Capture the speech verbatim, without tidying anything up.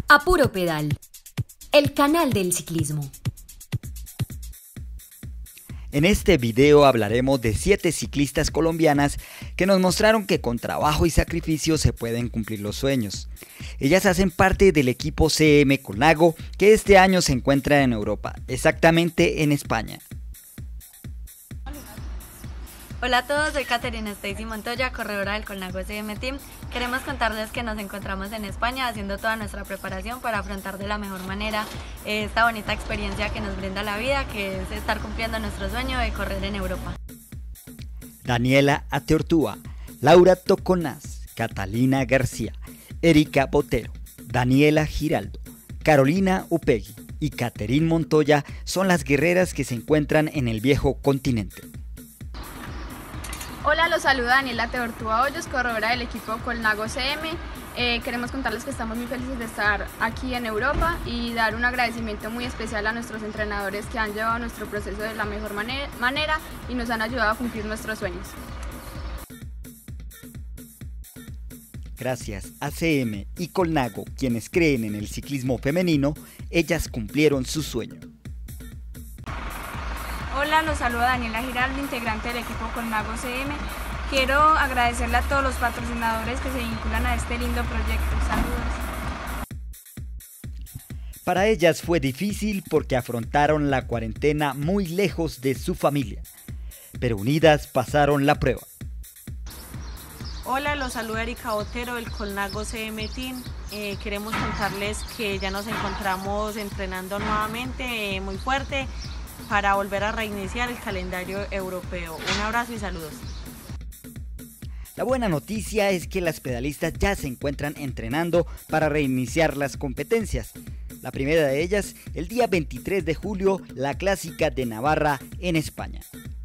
A Puro Pedal, el canal del ciclismo. En este video hablaremos de siete ciclistas colombianas que nos mostraron que con trabajo y sacrificio se pueden cumplir los sueños. Ellas hacen parte del equipo C M Colnago, que este año se encuentra en Europa, exactamente en España. Hola a todos, soy Caterina Stacy Montoya, corredora del Colnago C M Team. Queremos contarles que nos encontramos en España haciendo toda nuestra preparación para afrontar de la mejor manera esta bonita experiencia que nos brinda la vida, que es estar cumpliendo nuestro sueño de correr en Europa. Daniela Ateortúa, Laura Toconaz, Catalina García, Erika Botero, Daniela Giraldo, Carolina Upegui y Caterine Montoya son las guerreras que se encuentran en el viejo continente. Hola, los saluda Daniela Ateortúa Hoyos, corredora del equipo Colnago C M. Eh, queremos contarles que estamos muy felices de estar aquí en Europa y dar un agradecimiento muy especial a nuestros entrenadores que han llevado nuestro proceso de la mejor manera, manera y nos han ayudado a cumplir nuestros sueños. Gracias a C M y Colnago, quienes creen en el ciclismo femenino, ellas cumplieron su sueño. Hola, los saluda Daniela Giraldo, integrante del equipo Colnago C M. Quiero agradecerle a todos los patrocinadores que se vinculan a este lindo proyecto. Saludos. Para ellas fue difícil porque afrontaron la cuarentena muy lejos de su familia, pero unidas pasaron la prueba. Hola, los saluda Erika Botero del Colnago C M Team. Eh, queremos contarles que ya nos encontramos entrenando nuevamente eh, muy fuerte para volver a reiniciar el calendario europeo. Un abrazo y saludos. La buena noticia es que las pedalistas ya se encuentran entrenando para reiniciar las competencias. La primera de ellas, el día veintitrés de julio, la Clásica de Navarra en España.